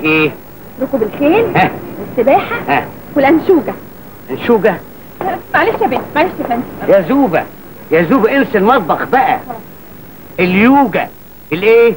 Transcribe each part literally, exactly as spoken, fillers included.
ايه؟ ركوب الخيل. ها. والسباحه. ها. والانشوجه. انشوجه؟ معلش يا بنت، معلش يا فندم. يا زوبه يا زوبه انسى المطبخ بقى. اليوجا. الايه؟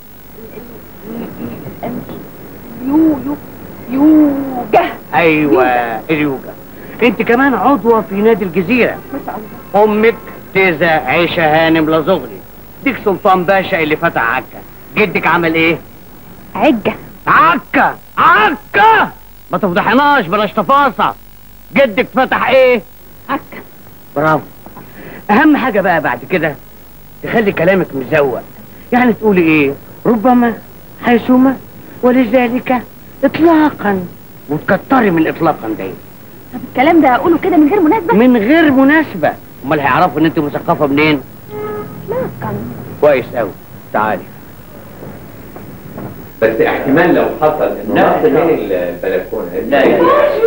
يو يو يوجا. ايوه اليوجا. انت كمان عضوه في نادي الجزيره. ما شاء الله. امك تيزا عيشه هانم لزغلي، ديك سلطان باشا اللي فتح عكا. جدك عمل ايه؟ عجه. عكا عكا، ما تفضحناش بلاش تفاصيل. جدك فتح ايه؟ عكا. برافو. اهم حاجه بقى بعد كده تخلي كلامك مزوق، يعني تقولي ايه؟ ربما، حيثما، ولذلك، اطلاقا، وتكتري من اطلاقا ده. طب الكلام ده اقوله كده من غير مناسبه؟ من غير مناسبه. امال هيعرفوا ان انت مثقفه منين؟ اطلاقا. كويس قوي. تعالي. بس احتمال لو حصل انه نط من البلكونه. لا يا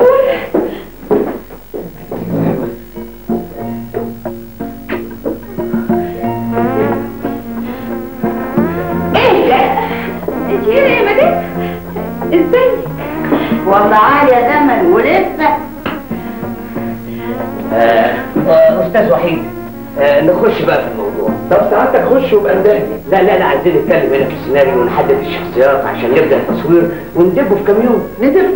انت ايه يا مدام؟ ازيك؟ والله عالية زمن ولسه. آه، استاذ وحيد، آه، نخش بقى في الموضوع. طب ساعتك خش وابقى ندهني. لا لا لا، عايزين نتكلم هنا في السيناريو ونحدد الشخصيات عشان نبدا التصوير وندبه في كام يوم. ندب.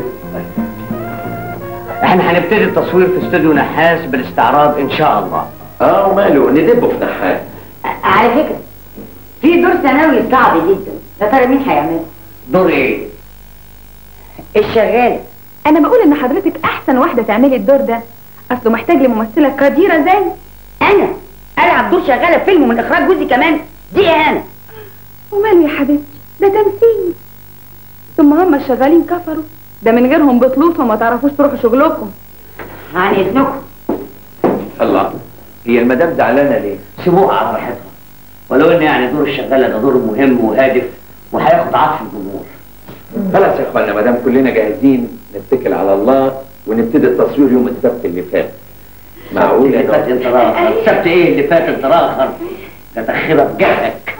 احنا هنبتدي التصوير في استوديو نحاس بالاستعراض ان شاء الله. اه وماله، ندبه في نحاس. على فكرة في دور ثانوي صعب جدا، يا ترى مين هيعمله؟ دور ايه؟ الشغالة. انا بقول ان حضرتك احسن واحده تعملي الدور ده، اصله محتاج لممثله قديره زي انا العب دور شغالة في فيلم من اخراج جوزي كمان؟ دي انا. وماله يا حبيبتي، ده تمثيل. ثم هم الشغالين كفروا، ده من غيرهم بطلوط وما تعرفوش تروحوا شغلكم. عن اذنكم. الله، هي المدام زعلانه ليه؟ سيبوها على راحتها، ولو ان يعني دور الشغاله ده دور مهم وهادف وهياخد عطف الجمهور. خلاص يا اخوانا، ما دام كلنا جاهزين نتكل على الله ونبتدي التصوير يوم السبت اللي فات. معقول اللي فات انت راخر؟ السبت ايه اللي فات انت راخر؟ تتخبى بجهلك.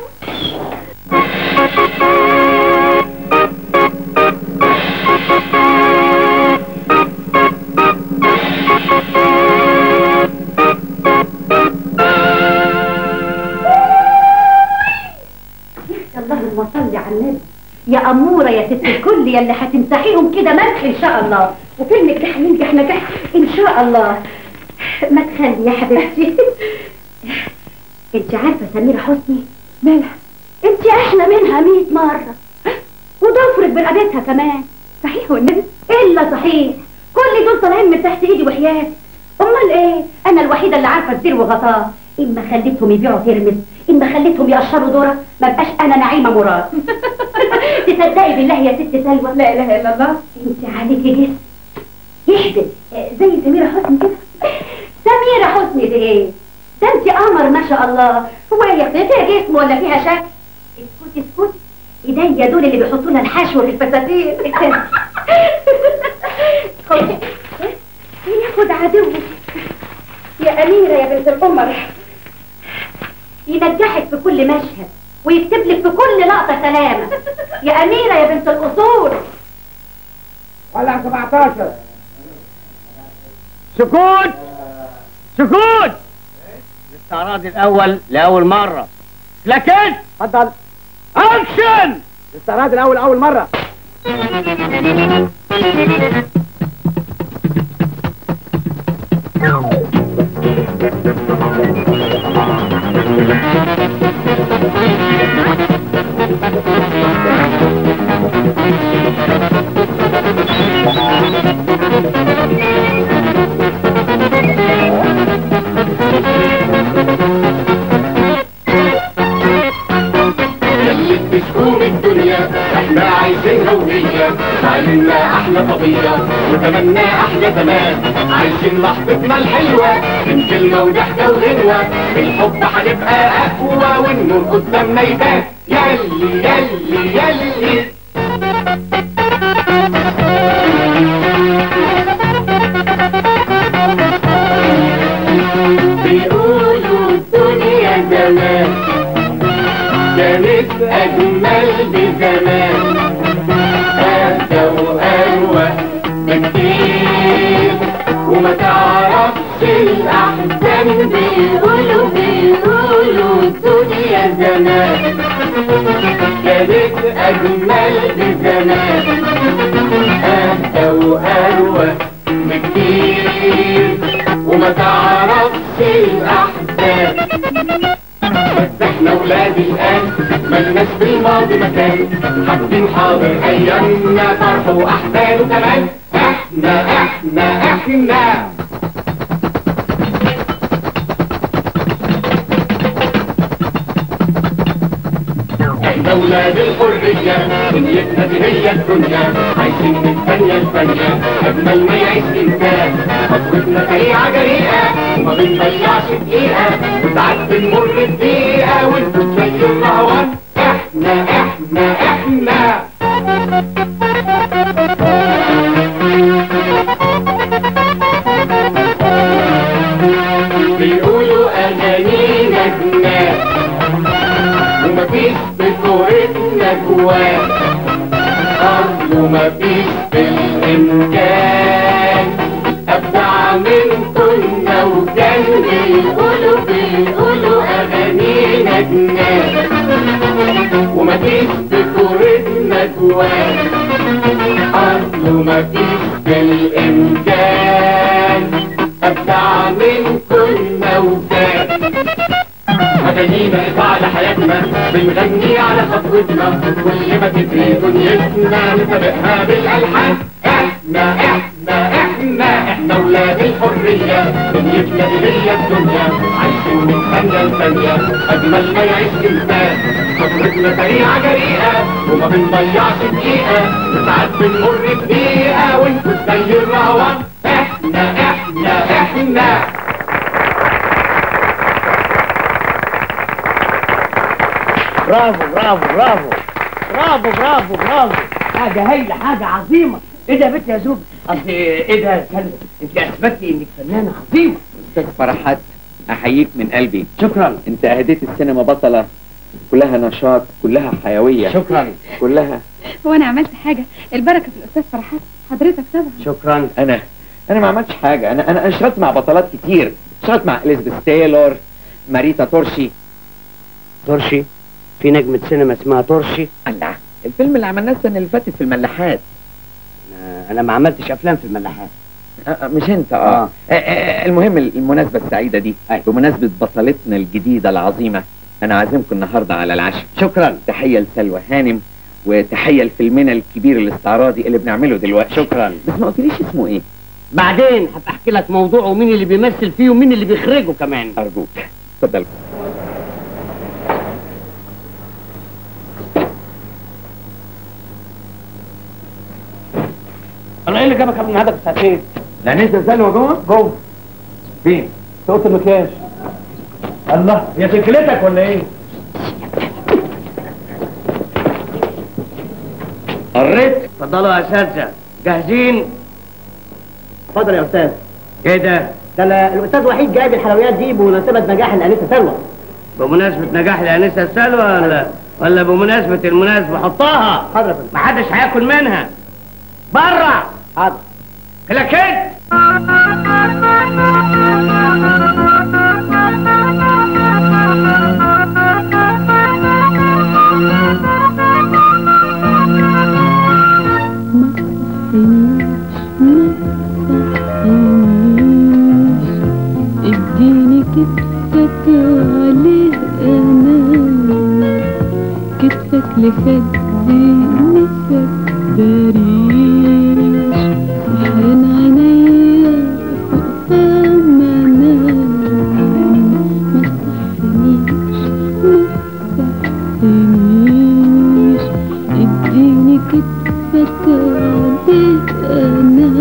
اللهم صل على النبي. يا أمورة يا ست الكل يا اللي هتمسحيهم كده مسح إن شاء الله، وفيلمك ده هينجح نجاح إن شاء الله. ما تخلي يا حبيبتي. أنت عارفة سميرة حسني؟ مالها؟ أنت أحلى منها مية مرة، وضفرك برقبتها كمان. صحيح والنبي؟ إلا صحيح، كل دول طالعين من تحت إيدي وحياتي. أمال إيه؟ أنا الوحيدة اللي عارفة الدير وغطاه. إما خليتهم يبيعوا ترمس، إما خليتهم يقشروا ذرة، ما بقاش أنا نعيمة مراد. تصدقي بالله يا ست سلوى؟ لا إله إلا الله. أنت عليكي جسم يحبل زي سميرة حسني كده. سميرة حسني دي إيه؟ ده أنت قمر ما شاء الله. هو هي فيها جسم ولا فيها شكل؟ اسكتي اسكتي، إيديا دول اللي بيحطوا لها الحشو في الفساتين. خدي ياخد عدوك يا أميرة يا بنت القمر، ينجحك في كل مشهد ويكتب لك في كل لقطة سلامة. يا أميرة يا بنت الأصول. ولع سبعتاشر. سكوت سكوت. الاستعراض الأول لأول مرة. لكن اتفضل. أكشن. الاستعراض الأول أول مرة. يلي بتشكون الدنيا احنا عايشينها وهي تعلمنا احلى قضية وتمنى احلى زمان، عايشين لحظتنا الحلوة من كلمة وضحكة وغنوة، بالحب هنبقى اقوى والنور قدامنا يبان. يلي يلي يلي بيقولوا الدنيا زمان كانت أجمل بزمان. أجمل بزمان، أهدى وأروى بكتير وما تعرفش الأحزان. بس احنا ولاد الآن ملناش بالماضي مكان، حابين حاضر أيامنا فرح وأحزان وكمان. احنا احنا احنا احنا ولاد الحرية، دنيتنا دي هي الدنيا، عايشين من ثانية لثانية أجمل ما يعيش إنسان. خطوتنا سريعة جريئة وما بنضيعش دقيقة، وساعات بنمر بدقيقة ونفوت زي الرهوان. احنا احنا احنا بيقولوا أغانينا جنان ومفيش بصورتنا جوان، أصله مفيش بالإمكان أبدع من كنا وكان. بيقولوا بيقولوا أغانينا جنان ومفيش بصورتنا جوان، أصله مفيش بالإمكان أبدع من كنا وكان. أغانينا إضاءة لحياتنا بنغني على خطوتنا، كل ما تجري دنيتنا نسابقها بالألحان. احنا احنا احنا احنا ولاد الحرية، دنيتنا دي هي الدنيا، عايشين من ثانية لثانية أجمل ما يعيش إنسان. خطوتنا سريعة جريئة وما بنضيعش دقيقة، وساعات بنمر بدقيقة ونفوت زي الرهوان. احنا احنا احنا برافو برافو برافو برافو برافو برافو، حاجة هايلة، حاجة عظيمة. ايه ده يا بنت يا زوج؟ اصل ايه ده؟ انت اثبتي انك فنانة عظيمة. استاذ فرحات احييك من قلبي. شكرا. انت اهديت السينما بطلة كلها نشاط، كلها حيوية. شكرا. كلها. هو انا عملت حاجة؟ البركة في الاستاذ فرحات، حضرتك طبعا. شكرا. انا انا ما عملتش حاجة، انا انا اشتغلت مع بطلات كتير، اشتغلت مع اليزابيث تايلور، ماريتا تورشي. تورشي؟ في نجمة سينما اسمها تورشي؟ الله، الفيلم اللي عملناه السنة اللي فاتت في الملاحات. انا, أنا ما عملتش افلام في الملاحات. أه مش انت. اه, آه. آه. آه. المهم المناسبة السعيدة دي أي. بمناسبة بطلتنا الجديدة العظيمة، انا عازمكم النهاردة على العشاء. شكرا. تحية لسلوى هانم، وتحية لفيلمنا الكبير الاستعراضي اللي بنعمله دلوقتي. شكرا. بس ما قلتليش اسمه ايه؟ بعدين هبقى احكي لك موضوعه ومين اللي بيمثل فيه ومين اللي بيخرجه كمان. ارجوك اتفضل. انا ايه اللي جابك قبل النهارده بساعتين؟ لا ننزل سلوى جوه؟ جوه. فين؟ في اوضه المكياج. الله، هي سلكلتك ولا ايه؟ قريت؟ اتفضلوا يا اساتذه، جاهزين؟ اتفضل يا استاذ. ايه ده؟ ده أنا الاستاذ وحيد جايب الحلويات دي بمناسبه نجاح الانسه سلوى. بمناسبه نجاح الانسه سلوى ولا ولا بمناسبه المناسبه؟ حطها. حاضر يا فندم. محدش هياكل منها. بره. حاضر. كلاكيت. اديني كتفك عليه انا، كتفك لخدي نفسك بريش، سحران عينيا فوق ثمنا، ما تصحنيش ما تصحنيش، اديني كتفك عليه انا،